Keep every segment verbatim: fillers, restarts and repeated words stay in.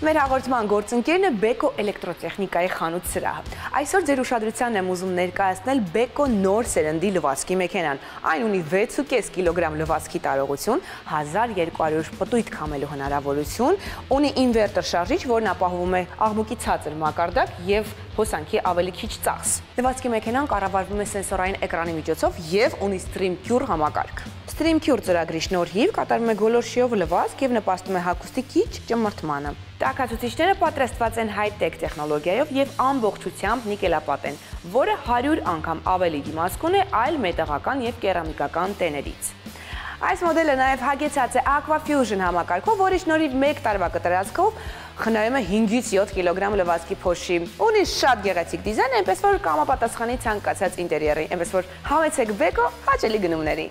Մեր հաղորդման գործընկերն է Beko էլեկտրոտեխնիկայի խանութ սրահը։ Այսօր ձեր ուշադրությանն եմ ուզում ներկայացնել Beko նոր սերնդի լվացքի մեքենան։ Այն ունի վեց ու կես կիլոգրամ լվացքի տարողություն, հազար երկու հարյուր պտույտ քամելու հնարավորություն, ունի ինվերտոր շարժիչ, որն ապահովում է աղմուկի ցածր մակարդակ եւ հոսանքի ավելի քիչ ծախս։ Լվացքի մեքենան կառավարվում է սենսորային էկրանի միջոցով եւ ունի StreamCure համակարգ։ StreamCure ծրագրի շնորհիվ կատարվում է գոլորշիով լվացք եւ նպաստում է հագուստի քիչ ճմրթմանը։ Տաքացուցիչները պատրաստված են high-tech տեխնոլոգիայով եւ ամբողջությամբ նիկելապատ են, որը հարյուր անգամ ավելի դիմացկուն է այլ մետաղական եւ կերամիկական տեներից։ Այս մոդելը նաև հագեցած է Aquafusion համակարգով, որի շնորհիվ մեկ տարվա կտրվածքով խնայում է հինգից յոթ կիլոգրամ լվացքի փոշի։ Ունի շատ գեղեցիկ դիզայն, այնպես որ կամապատասխանի ցանկացած ինտերիերի, այնպես որ համեցեք Beko հաճելի գնումների։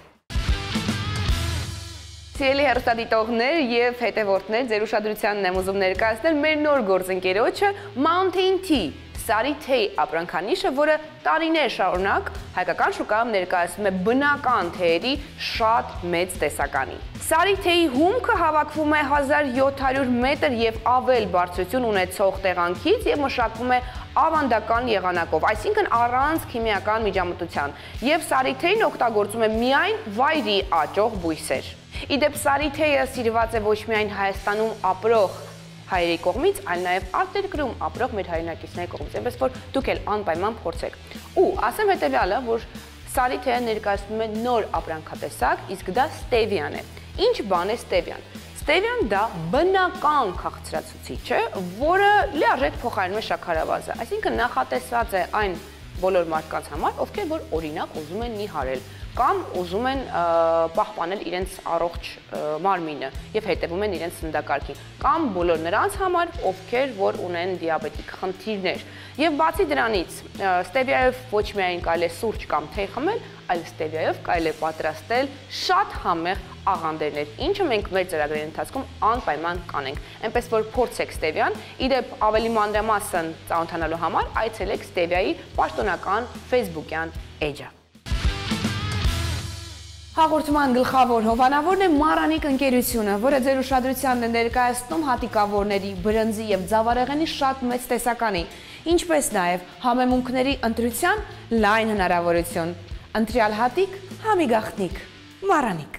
Սիրելի հեռուստադիտողներ եւ հետևորդներ, ձեր ուշադրությանն եմ ուզում ներկայացնել մեր նոր գործընկերոջը Mountain Tea, Սարի թեյ ապրանքանիշը, որը տարիներ շարունակ հայկական շուկայում ներկայացնում է բնական թեյերի շատ մեծ տեսականի։ Սարի թեյի հումքը հավաքվում է հազար յոթ հարյուր մետր եւ ավել բարձրություն ունեցող տեղանքից եւ մշակվում է ավանդական եղանակով, այսինքն առանց քիմիական միջամտության, եւ Սարի թեյն օգտագործում է միայն վայրի աճող բույսեր։ Իդեպ Սարի թեյը սիրված է ոչ միայն Հայաստանում ապրող հայերի կողմից, այլ նաև արտերկրում ապրող մեր հայրենակիցների կողմից, այնպես որ դուք էլ անպայման փորձեք։ Ու ասեմ հետևյալը, որ Սարի թեյը ներկայացնում է նոր ապրանքատեսակ, իսկ դա ստևիան է։ Ինչ բան է ստևիան։ Ստևիան դա բնական քաղցրացուցիչ է, որը լիարժեք փոխարինում է շաքարավազը, այսինքն նախատեսված է այն բոլոր մարդկանց համար, ովքեր որ օրինակ ուզում են նիհարել կամ ուզում են պահպանել իրենց առողջ մարմինը եւ հետևում են իրենց սննդակարգին, կամ բոլոր նրանց համար, ովքեր որ ունեն դիաբետիկ խնդիրներ։ Եվ բացի դրանից, ստևիայով ոչ միայն կարելի է սուրճ կամ թեյ խմել, այլ ստևիայով կարելի է պատրաստել շատ համեղ աղանդերներ, ինչը մենք մեր ծրագրերի ընթացքում անպայման կանենք։ Այնպես որ փորձեք ստևիան, իդեպ ավելի մանրամասն ծանոթանալու համար այցելեք ստևիայի պաշտոնական Facebook-յան էջը։ Հաղորդման գլխավոր հովանավորն է Marantic ընկերությունը, որը ձեր ուշադրությանն է ներկայացնում հատիկավորների, բրնձի եւ ձավարեղենի շատ մեծ տեսականի, ինչպես նաեւ համեմունքների ընտրության լայն հնարավորություն։ Ընտրյալ հատիկ, համի գաղտնիք, Marantic։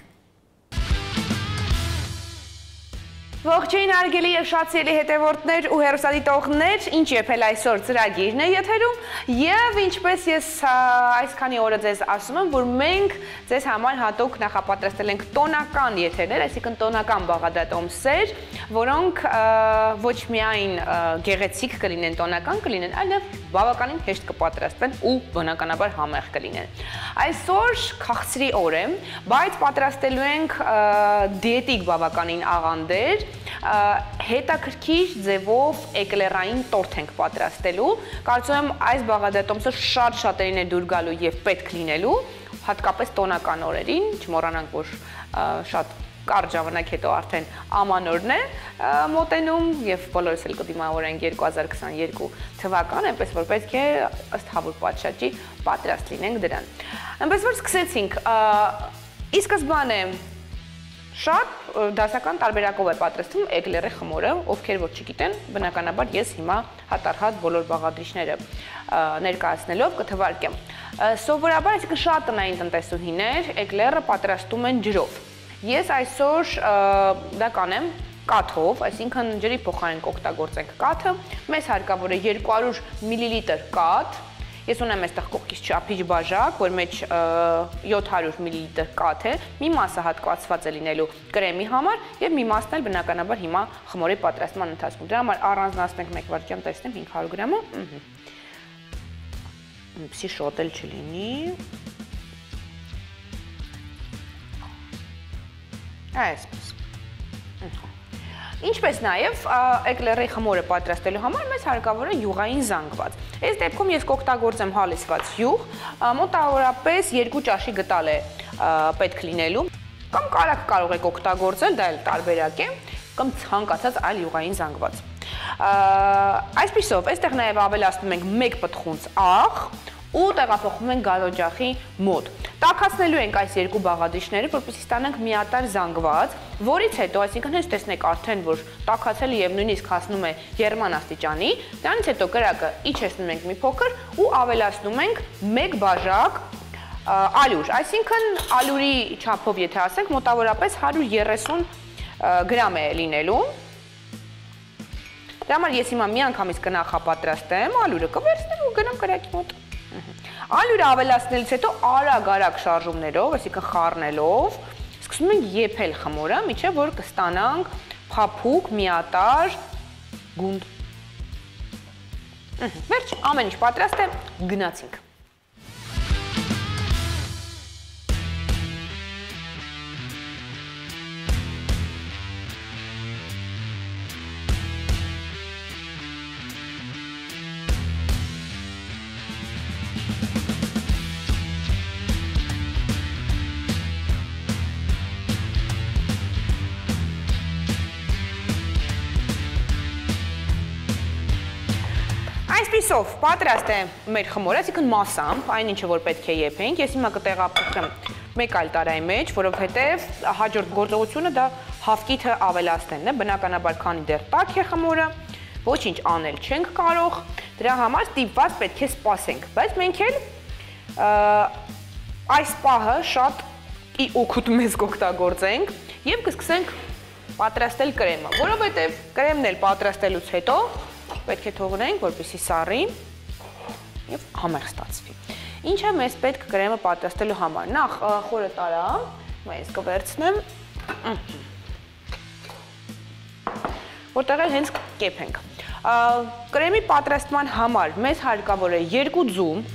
Ողջույն հարգելի եւ շատ սիրելի հետևորդներ ու հեռուստադիտողներ, ինչ եփել այսօր ծրագիրն է եթերում եւ ինչպես ես այսքանի օրը ձեզ ասում եմ, որ մենք ձեզ համար հատուկ նախապատրաստել ենք տոնական եթերներ, այսինքն տոնական բաղադրատոմսեր, որոնք ոչ միայն գեղեցիկ կլինեն, տոնական կլինեն, այլև բավականին հեշտ կպատրաստվեն ու բնականաբար համեղ կլինեն։ Այսօր քաղցրի օր է, բայց պատրաստելու ենք դիետիկ բավականին աղանդեր, հետաքրքիր ձևով էկլերային տորթ ենք պատրաստելու։ Կարծում եմ այս բաղադրատոմսը շատ շատերին է դուր գալու եւ պետք լինելու, հատկապես տոնական օրերին, չմոռանանք, որ շատ կարճ ժամանակ հետո արդեն ամանորն է մոտենում եւ բոլորս էլ կդիմավորենք երկու հազար քսաներկու թվական, այնպես որ պետք է ըստ հավուր պատշաճի պատրաստ լինենք դրան։ Այնպես որ սկսեցինք։ Ի սկզբանե շատ դասական տարբերակով է պատրաստվում էկլերի խմորը, ովքեր որ չգիտեն, բնականաբար ես հիմա հատառհատ բոլոր բաղադրիչները ներկայացնելով կթվարկեմ։ Սովորաբար, այսինքն շատ տնային տնտեսուհիներ էկլերը պատրաստում են ջրով։ Ես այսօր դա կանեմ կաթով, այսինքն ջրի փոխարեն կօգտագործենք կաթը, մեզ հարկավոր է երկու հարյուր միլիլիտր կաթ, ես ունեմ այստեղ կողքից չափիչ բաժակ, որ մեջ յոթ հարյուր միլիլիտր կաթ է, մի մասը հատկացված է լինելու կրեմի համար եւ մի մասն էլ բնականաբար հիմա խմորի պատրաստման ընթացքում։ Դրա համար առանձնացնենք մեկ վայրկյան, տեսնեմ հինգ հարյուր գրամը, ինչի շոտ էլ չլինի։ Այսպես։ Ինչպես նաև էկլերի խմորը պատրաստելու համար մեզ հարկավոր է յուղային զանգված։ Այս դեպքում ես կօգտագործեմ հալիսված յուղ, մոտավորապես երկու ճաշի գտալ է պետք լինելու, կամ կարակ կարող եք օգտագործել, դա էլ տարբերակ է, կամ ցանկացած այլ յուղային զանգված։ Այսպիսով, այստեղ նաև ավելացնում ենք մեկ պտղունց աղ, ու տեղափոխում ենք գազօջախի մոտ։ Տաքացնելու ենք այս երկու բաղադրիչները, որպեսզի ստանանք միատարր զանգված, որից հետո, այսինքն հենց տեսնեք արդեն, որ տաքացել է եւ նույնիսկ հասնում է եռման աստիճանի, դրանից հետո կրակը իջեցնում ենք մի փոքր ու ավելացնում ենք մեկ բաժակ ալյուր, այսինքն ալյուրի չափով եթե ասենք, մոտավորապես հարյուր երեսուն գրամ է լինելու։ Դրա համար ես հիմա միանգամից կնախապատրաստեմ, ալյուրը կվերցնեմ ու գնամ կրակի մոտ։ Ալյուրը ավելացնելուց հետո արագ-արագ շարժումներով, այսինքն խառնելով, սկսում ենք եփել խմորը, մինչև որ կստանանք փափուկ, միատարր գունդ։ Վերջ, ամեն ինչ պատրաստ է, գնացինք։ Այսպիսով, պատրաստ է մեր խմորը, այսինքն մասամբ, այն ինչը որ պետք է եփենք, ես հիմա կտեղափոխեմ մեկ այլ տարայի մեջ, որովհետև հաջորդ գործողությունը դա հավկիթը ավելացնելն է, բնականաբար քանի դեռ տաք է խմորը, ոչինչ անել չենք կարող, դրա համար ստիպված պետք է սպասենք, բայց մենք էլ այս պահը շատ ի օգուտ մեզ կօգտագործենք եւ կսկսենք պատրաստել կրեմը, որովհետև կրեմն էլ պատրաստելուց հետո պետք է թողնենք, որպեսզի սառի եւ համեղ ստացվի։ Ինչ է մեզ պետք կրեմը պատրաստելու համար։ Նախ խորը տարամ, ես կվերցնեմ, որտեղ էլ հենց կեփենք։ Կրեմի պատրաստման համար մեզ հարկավոր է երկու ձու,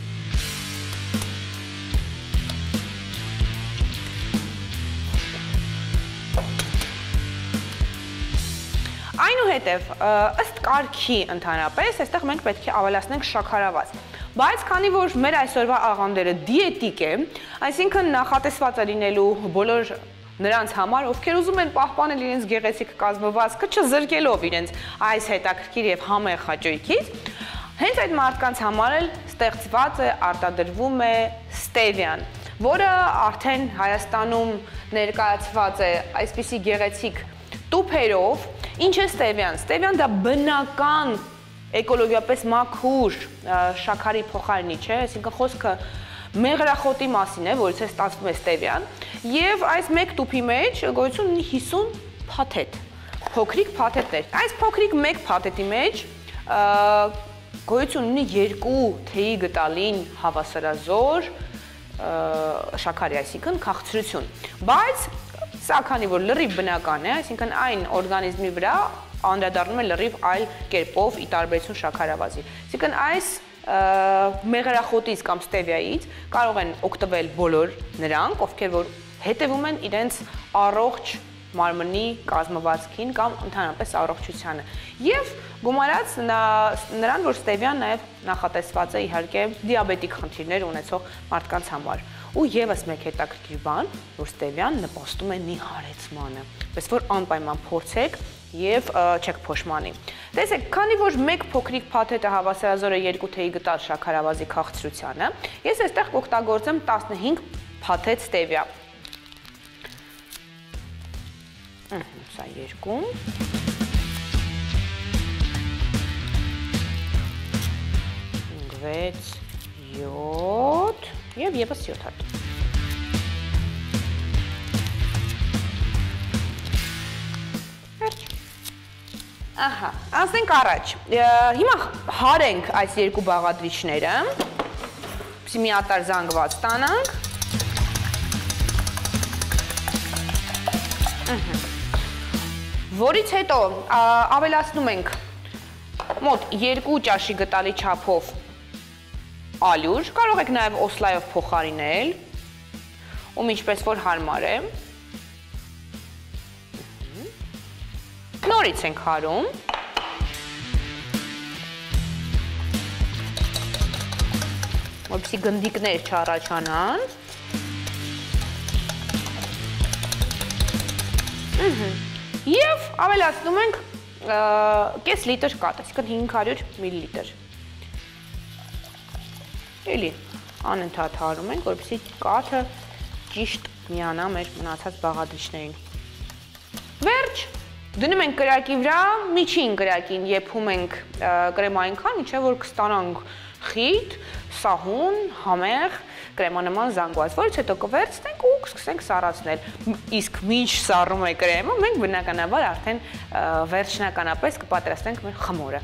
Այնուհետև, ըստ կարգի ընդհանրապես, այստեղ մենք պետք է ավելացնենք շաքարավազ։ Բայց քանի որ մեր այսօրվա աղանդերը դիետիկ է, այսինքն նախատեսված է լինելու բոլոր նրանց համար, ովքեր ուզում են պահպանել իրենց գեղեցիկ կազմվածքը, չզրկելով իրենց այս հետաքրքիր եւ համեղ հաճույքից, հենց այդ մարդկանց համար էլ ստեղծված է, արտադրվում է ստևիան, որը արդեն Հայաստանում ներկայացված է այսպիսի գեղեցիկ տուփերով։ Ինչ է ստևիան։ Ստևիան դա բնական, էկոլոգիապես մաքուր շաքարի փոխարինիչ է, այսինքն խոսքը մեղրախոտի մասին է, որից է ստացվում է ստևիան, եւ այս մեկ տուփի մեջ գոյություն ունի հիսուն փաթեթ, փոքրիկ փաթեթներ։ Այս փոքրիկ մեկ փաթեթի մեջ գոյություն ունի երկու թեյի գտալին հավասարազոր շաքարի, այսինքն քաղցրություն, բայց Սա քանի որ լրիվ բնական է, այսինքն այն օրգանիզմի վրա անդրադառնում է լրիվ այլ կերպով ի տարբերություն շաքարավազի։ Այսինքն այս մեղրախոտից կամ ստևիայից կարող են օգտվել բոլոր նրանք, ովքեր որ հետևում են իրենց առողջ մարմնի կազմվածքին կամ ընդհանրապես առողջությանը։ Եվ գումարած նրան, որ ստևիան նաև նախատեսված է իհարկե դիաբետիկ խնդիրներ ունեցող մարդկանց համար։ Ու եւս մեկ հետաքրքիր բան, որ ստևիան նպաստում է նիհարեցմանը, պես որ անպայման փորձեք եւ չեք փոշմանի։ Տեսեք, քանի որ մեկ փոքրիկ փաթեթը հավասարազոր է երկու թեյի գտալ շաքարավազի քաղցրությանը, ես այստեղ կօգտագործեմ տասնհինգ փաթեթ ստևիա։ Սա երկու։ վեց, յոթ եւ եւս յոթ հատ։ Վերջ։ Ահա, անցնենք առաջ։ Հիմա հարենք այս երկու բաղադրիչները, որպեսզի միատարր զանգված ստանանք։ Որից հետո ավելացնում ենք մոտ երկու ճաշի գտալի չափով ալյուր, կարող եք նաև օսլայով փոխարինել, ում ինչպես որ հարմար է։ Նորից ենք հարում։ Որպեսզի գնդիկներ չառաջանան։ Եվ ավելացնում ենք կես լիտր կաթ, այսինքն հինգ հարյուր միլիլիտր։ էլի անընդհատ հարում ենք, որպեսզի կաթը ճիշտ միանա մեր մնացած բաղադրիչներին։ Վերջ, դնում ենք կրակի վրա, միջին կրակին եփում ենք կրեմային քան, մինչև որ կստանանք խիտ, սահուն, համեղ, կրեմանման զանգված, որից հետո կվերցնենք ու կսկսենք սառացնել։ Իսկ մինչ սառում է կրեմը, մենք բնականաբար արդեն վերջնականապես կպատրաստենք մեր խմորը։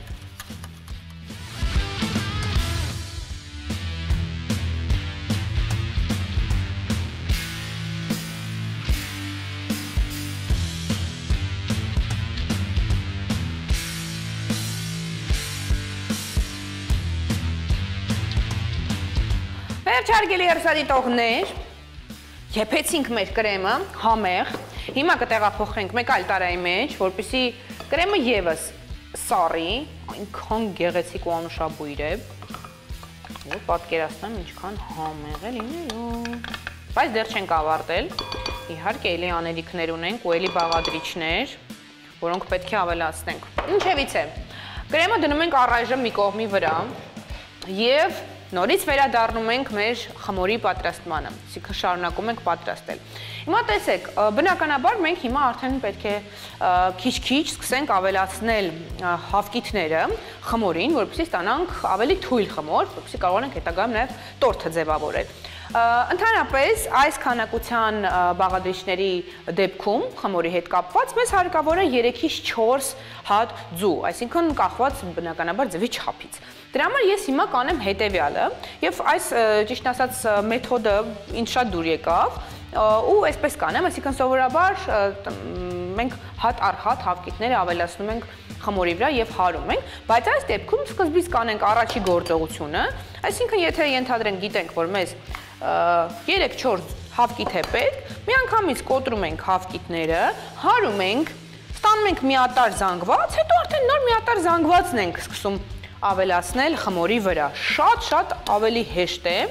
Վերջարկելի հեռուստադիտողներ, եփեցինք մեր կրեմը համեղ, հիմա կտեղափոխենք մեկ այլ տարայի մեջ, որպեսզի կրեմը եւս սառի, այնքան գեղեցիկ ու անուշաբույր է, որ պատկերացնեմ ինչքան համեղ է լինելու։ Բայց դեռ չենք ավարտել, իհարկե էլի անելիքներ ունենք ու էլի բաղադրիչներ, որոնք պետք է ավելացնենք։ Ինչևից է, կրեմը դնում ենք առայժմ մի կողմի վրա եւ նորից վերադառնում ենք մեր խմորի պատրաստմանը, այսինքն շարունակում ենք պատրաստել։ Հիմա տեսեք, բնականաբար մենք հիմա արդեն պետք է քիչ-քիչ սկսենք ավելացնել հավկիթները խմորին, որպեսզի ստանանք ավելի թույլ խմոր, որպեսզի կարողանանք հետագայում նաև տորթը ձևավորել։ Ընդհանրապես այս քանակության բաղադրիչների դեպքում խմորի հետ կապված մեզ հարկավոր է երեքից չորս հատ ձու, այսինքն կախված բնականաբար ձվի չափից։ Դրա համար ես հիմա կանեմ հետևյալը, եւ այս ճիշտ ասած մեթոդը ինձ շատ դուր եկավ ու այսպես կանեմ, այսինքն սովորաբար մենք հատ առ հատ հավկիթները ավելացնում ենք խմորի վրա եւ հարում ենք, բայց այս դեպքում սկզբից կանենք առաջի գործողությունը, այսինքն եթե ենթադրենք գիտենք, որ մեզ երեք-չորս հավկիթ է պետք, միանգամից կոտրում ենք հավկիթները, հարում ենք, ստանում ենք միատար զանգված, հետո արդեն նոր միատար զանգվածն ենք սկսում ավելացնել խմորի վրա, շատ-շատ ավելի հեշտ է։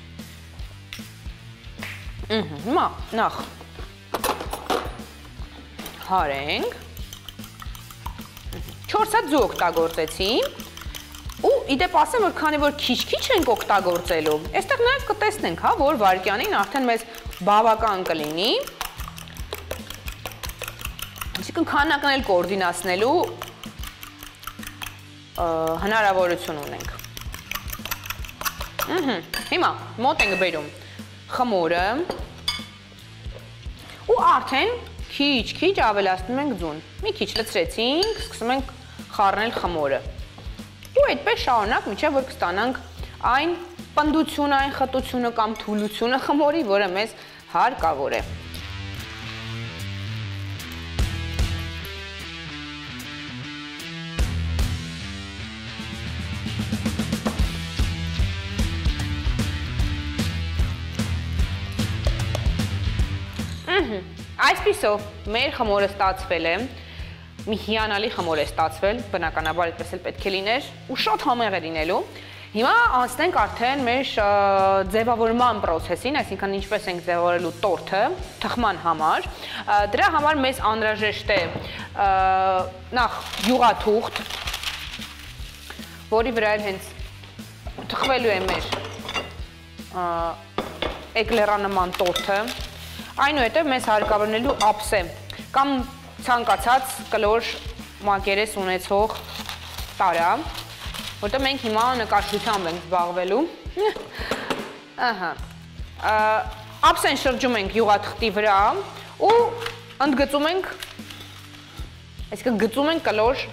Հիմա նախ հարենք, չորս հատ ձու օգտագործեցին ու իդեպ ասեմ, որ քանի որ քիչ-քիչ ենք օգտագործելու, այստեղ նաև կտեսնենք, հա, որ վարկյանին արդեն մեզ բավական կլինի, այսինքն քանակն էլ կոորդինացնելու հնարավորություն ունենք։ Հիմա մոտ ենք բերում խմորը ու արդեն քիչ-քիչ ավելացնում ենք ձուն։ Մի քիչ լցրեցինք, սկսում ենք խառնել խմորը։ Ու այդպես շարունակ, մինչև որ կստանանք այն պնդությունը, այն խտությունը կամ թուլությունը խմորի, որը մեզ հարկավոր է։ Այսպիսով մեր խմորը ստացվել է, մի հիանալի խմոր է ստացվել, բնականաբար այդպես էլ պետք է լիներ ու շատ համեղ է լինելու։ Հիմա անցնենք արդեն մեր ձևավորման պրոցեսին, այսինքն ինչպես ենք ձևավորելու տորթը թխման համար։ Դրա համար մեզ անհրաժեշտ է նախ յուղաթուղթ, որի վրա էլ հենց թխվելու է մեր էկլերանման տորթը։ Այնուհետև մեզ հարկավորնելու ափսե կամ ցանկացած կլոր մակերես ունեցող տարա, որտեղ մենք հիմա նկարչությամբ ենք զբաղվելու։ Ահա։ Ափսեն շրջում ենք յուղաթղթի վրա ու ընդգծում ենք, այսինքն գծում ենք կլոր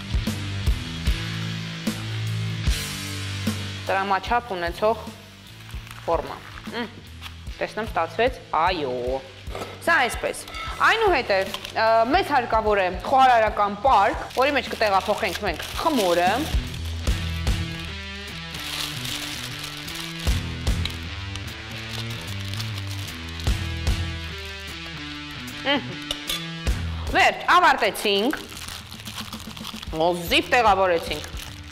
տրամաչափ ունեցող ֆորմա։ Տեսնեմ ստացվեց, այո, սա այսպես, այնուհետև մեզ հարկավոր է խոհարարական պարկ, որի մեջ կտեղափոխենք մենք խմորը, վերջ, ավարտեցինք, զիվ տեղավորեցինք,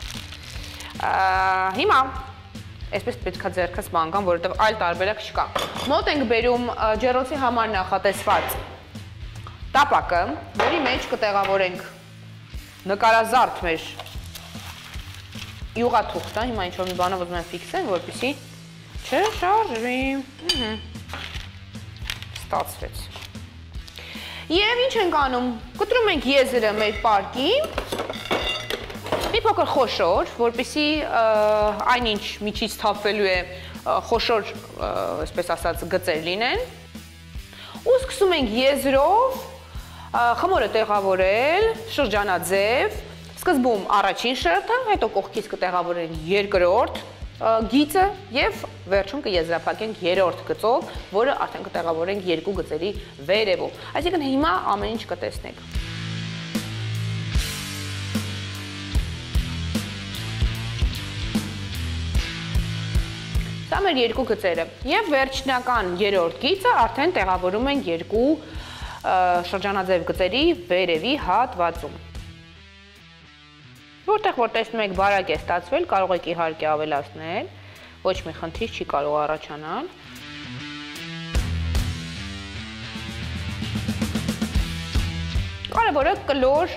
հիմա այսպես պետք է ձեռքս բանկամ, որովհետև այլ տարբերակ չկա։ Մոտ ենք բերում ջեռոցի համար նախատեսված տապակը, որի մեջ կտեղավորենք նկարազարդ մեր յուղաթուղթը, հիմա ինչ-որ մի բանով ուզում եմ ֆիքսեմ, որպեսզի չշարժվի։ Ստացվեց։ Եվ ինչ ենք անում, կտրում ենք եզրը մեր պարկի, մի փոքր խոշոր, որպեսզի այնինչ միջից թափվելու է խոշոր, այսպես ասած, գծեր լինեն, ու սկսում ենք եզրով խմորը տեղավորել շրջանաձև, սկզբում առաջին շերտը, հետո կողքից կտեղավորենք երկրորդ գիծը և վերջում կեզրափակենք երրորդ գծով, որը արդեն կտեղավորենք երկու գծերի վերևում։ Այսինքն հիմա ամեն ինչ կտեսնեք։ Սա մեր երկու գծերը և վերջնական երրորդ գիծը արդեն տեղավորում ենք երկու շրջանաձև գծերի վերևի հատվածում։ Որտեղ որ տեսնում եք բարակ է ստացվել, կարող եք իհարկե ավելացնել, ոչ մի խնդիր չի կարող առաջանալ։ Կարևորը կլոր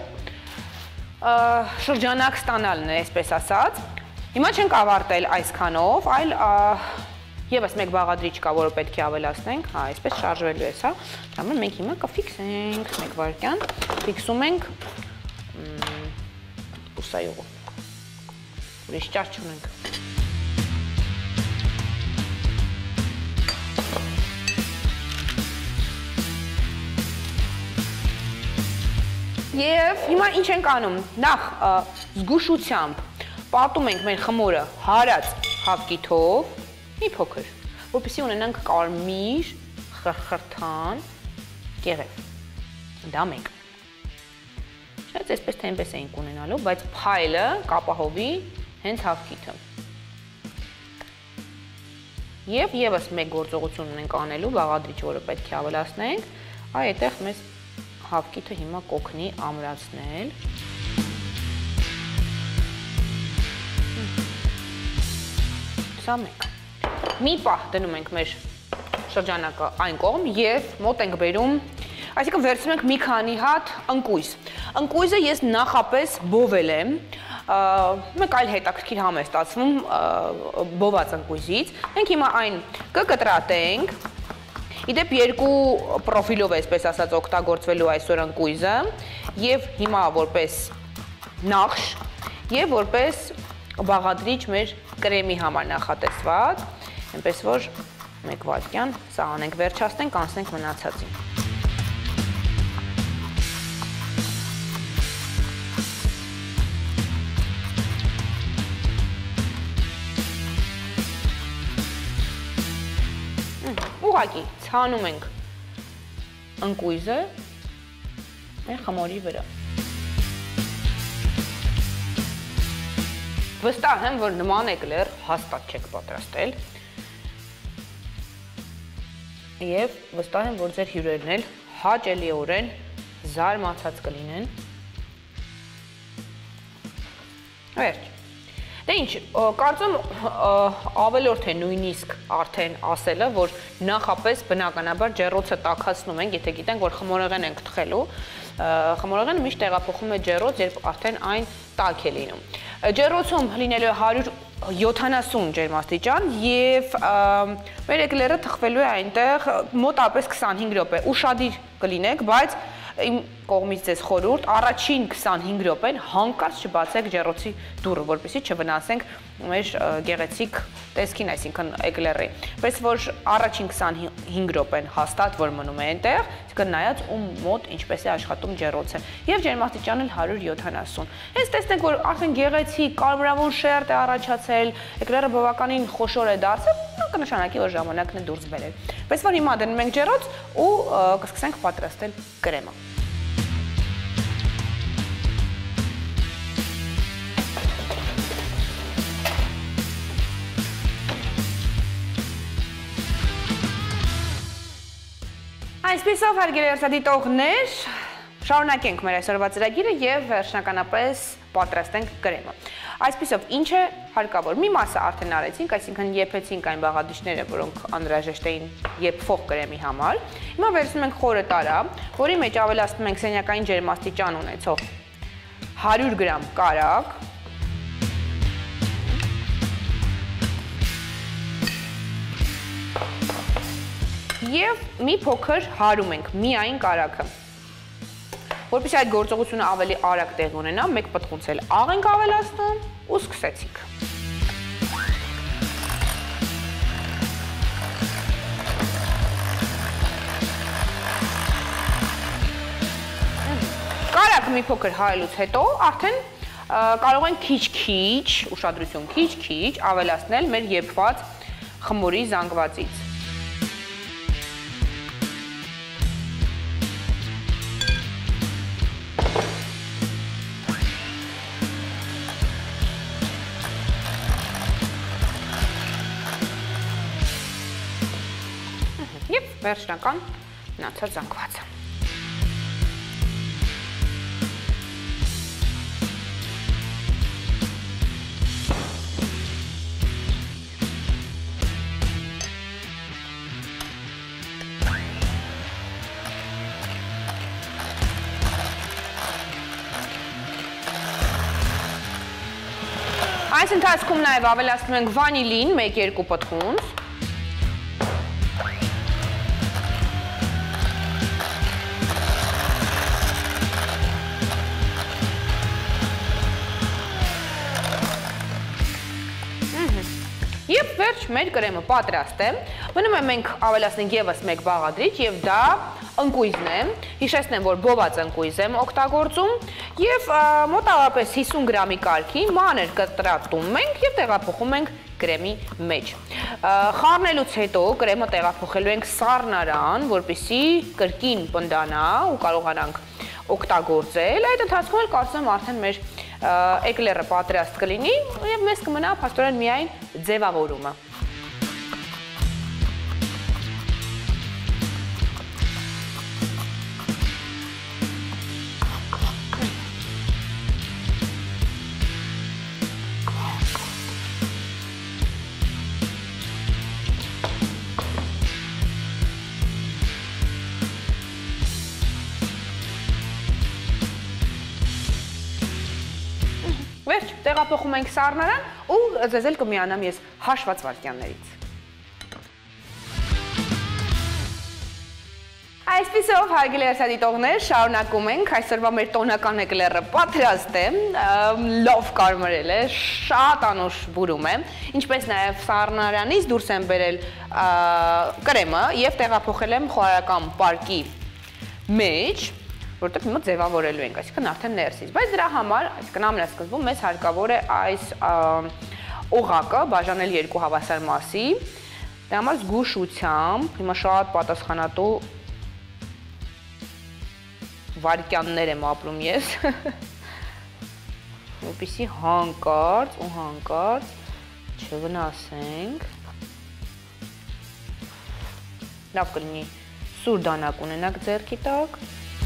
շրջանակ ստանալն է, այսպես ասած։ Հիմա չենք ավարտել այսքանով, այլ ևս մեկ բաղադրիչ կա, որը պետք է ավելացնենք, հա, այսպես շարժվելու է սա, դրամը մենք հիմա կֆիքսենք, մեկ վայրկյան, ֆիքսում ենք ուսայողը, ուրիշ ճար չունենք։ Եվ հիմա ինչ ենք անում, նախ զգուշությամբ պատում ենք մեր խմորը հարած հավկիթով, մի փոքր, որպեսզի ունենանք կարմիր, խրխրթան կեղև, դա մեկ։ Շատ այսպես թե այնպես էինք ունենալու, բայց փայլը կապահովի հենց հավկիթը։ Եվ ևս մեկ գործողություն ունենք անելու, բաղադրիչ, որը պետք է ավելացնենք, այ այդտեղ մեզ հավկիթը հիմա կօգնի ամրացնել։ Սա մեկ։ Մի պահ դնում ենք մեր շրջանակը այն կողմ և մոտ ենք բերում, այսինքն վերցնում ենք մի քանի հատ ընկույզ։ Ընկույզը ես նախապես բովել եմ, մեկ այլ հետաքրքիր համ է ստացվում բոված ընկույզից։ Մենք հիմա այն կկտրատենք, իդեպ երկու պրոֆիլով է, այսպես ասած, օգտագործվելու այսօր ընկույզը, և հիմա որպես նախշ, և որպես բաղադրիչ մեր կրեմի համար նախատեսված, այնպես որ մեկ վայրկյան սա անենք վերջացնենք, անցնենք մնացածին։ Ուղղակի ցանում ենք ընկույզը մեր խմորի վրա։ Վստահ եմ, որ նման էկլեր հաստատ չեք պատրաստել և վստահ եմ, որ ձեր հյուրերն էլ հաճելիորեն զարմացած կլինեն։ Վերջ։ Դե ինչ, կարծում ավելորդ է նույնիսկ արդեն ասելը, որ նախապես բնականաբար ջեռոցը տաքացնում ենք, եթե գիտենք, որ խմորեղեն ենք թխելու, խմորեղենը միշտ տեղափոխում է ջեռոց, երբ արդեն այն տաք է լինում։ Ջեռոցում լինելու է հարյուր յոթանասուն ջերմաստիճան և մեր էկլերը թխվելու է այնտեղ մոտապես քսանհինգ րոպե, ուշադիր կլինեք, բայց իմ կողմից ձեզ խորհուրդ, առաջին քսանհինգ րոպեն հանկարծ չբացեք ջեռոցի դուռը, որպեսզի չվնասենք մեր գեղեցիկ տեսքին, այսինքն էկլերի։ Պես որ առաջին քսանհինգ րոպեն հաստատ որ մնում է այնտեղ, այսինքն նայած ում մոտ ինչպես է աշխատում ջեռոցը, և ջերմաստիճանը հարյուր յոթանասուն։ Հենց տեսնենք, որ արդեն գեղեցիկ, կարմրավուն շերտ է առաջացել, էկլերը բավականին խոշոր է դարձել, կնշանակի, որ ժամանակն է դուրս բերել։ Պես որ հիմա դնում ենք ջեռոց ու կսկսենք պատրաստել կրեմը։ Այսպիսով, հարգելի երթադիտողներ, շարունակենք մեր այսօրվա ծրագիրը և վերջնականապես պատրաստենք կրեմը։ Այսպիսով, ինչ է հարկավոր։ Մի մասը արդեն արեցինք, այսինքն եփեցինք այն բաղադրիչները, որոնք անհրաժեշտ էին եփվող կրեմի համար։ Հիմա վերցնում ենք խորը տարա, որի մեջ ավելացնում ենք սենյակային ջերմաստիճան ունեցող հարյուր գրամ կարագ, Եվ մի փոքր հարում ենք միայն կարագը։ Որպեսզի այդ գործողությունը ավելի արագ տեղի ունենա, մեկ պտղունց էլ աղ ենք ավելացնում ու սկսեցինք։ Կարագը մի փոքր հայելուց հետո արդեն կարող ենք քիչ-քիչ, ուշադրություն, քիչ-քիչ ավելացնել մեր եփված խմորի զանգվածից։ Եվ վերջնական մնացած զանգվածը։ Այս ընթացքում նաև ավելացնում ենք վանիլին մեկ-երկու պտղունց։ Եվ վերջ մեր կրեմը պատրաստ է, մնում է մենք ավելացնենք ևս մեկ բաղադրիչ և դա ընկույզն է, հիշեցնեմ, որ բոված ընկույզ եմ օգտագործում և մոտավորապես հիսուն գրամի կարգի մանր կտրատում ենք և տեղափոխում ենք կրեմի մեջ։ Խառնելուց հետո կրեմը տեղափոխելու ենք սառնարան, որպեսզի կրկին պնդանա ու կարողանանք օգտագործել, այդ ընթացքում էլ կարծում եմ արդեն մեր էկլերը պատրաստ կլինի և մեզ կմնա փաստորեն միայն ձևավորումը։ Վերջ, տեղափոխում ենք սառնարան ու ձեզ էլ կմիանամ ես հաշված վայրկյաններից։ Այսպիսով, հարգելի լսադիտողներ, շարունակում ենք, այսօրվա մեր տոնական էկլերը պատրաստ է, լավ կարմրել է, շատ անուշ բուրում է, ինչպես նաև սառնարանից դուրս եմ բերել կրեմը և տեղափոխել եմ խոհարարական պարկի մեջ, որտեղ հիմա ձևավորելու ենք, այսինքն արդեն ներսից, բայց դրա համար, այսինքն ամենասկզբում մեզ հարկավոր է այս օղակը բաժանել երկու հավասար մասի, դրա համար զգուշությամբ, հիմա շատ պատասխանատու վայրկյաններ եմ ապրում ես, որպեսզի հանկարծ ու հանկարծ չվնասենք, լավ կլինի սուր դանակ ունենաք ձեռքի տակ,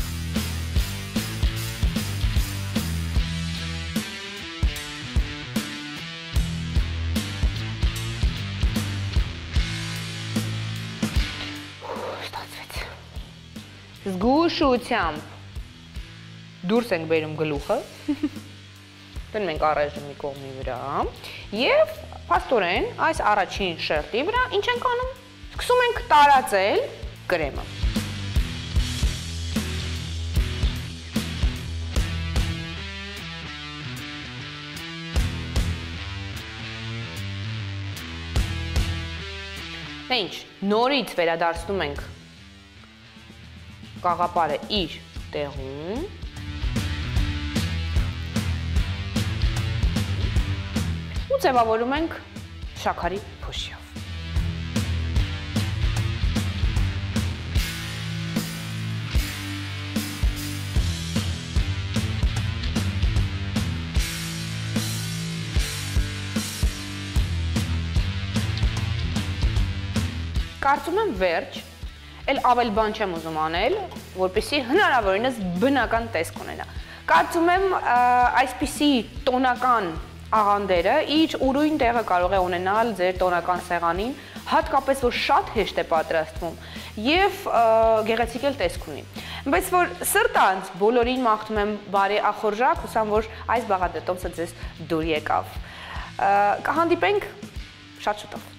զգուշությամբ դուրս ենք բերում գլուխը, դնում ենք առայժմ մի կողմի վրա և փաստորեն այս առաջին շերտի վրա ինչ ենք անում, սկսում ենք տարածել կրեմը։ Դե ինչ, նորից վերադարձնում ենք կաղապարը իր տեղում ու ձևավորում ենք շաքարի փոշիով։ Կարծում եմ վերջ, էլ ավել բան չեմ ուզում անել, որպեսզի հնարավորինս բնական տեսք ունենա։ Կարծում եմ այսպիսի տոնական աղանդերը իր ուրույն տեղը կարող է ունենալ ձեր տոնական սեղանին, հատկապես որ շատ հեշտ է պատրաստվում և գեղեցիկ էլ տեսք ունի։ Բայց որ սրտանց բոլորին մաղթում եմ բարի ախորժակ, հուսամ որ այս բաղադրատոմսը ձեզ դուր եկավ։ Կհանդիպենք շատ շուտով։